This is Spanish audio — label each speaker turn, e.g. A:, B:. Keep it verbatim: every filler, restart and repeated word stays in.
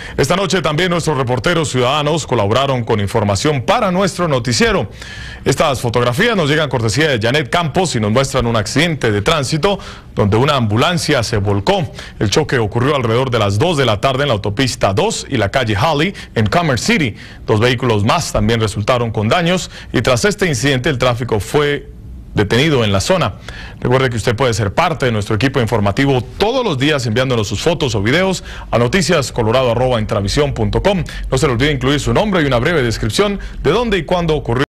A: Esta noche también nuestros reporteros ciudadanos colaboraron con información para nuestro noticiero. Estas fotografías nos llegan cortesía de Janet Campos y nos muestran un accidente de tránsito donde una ambulancia se volcó. El choque ocurrió alrededor de las dos de la tarde en la autopista dos y la calle Holly en Commerce City. Dos vehículos más también resultaron con daños y tras este incidente el tráfico fue detenido en la zona. Recuerde que usted puede ser parte de nuestro equipo informativo todos los días enviándonos sus fotos o videos a noticias colorado arroba intravisión punto com. No se le olvide incluir su nombre y una breve descripción de dónde y cuándo ocurrió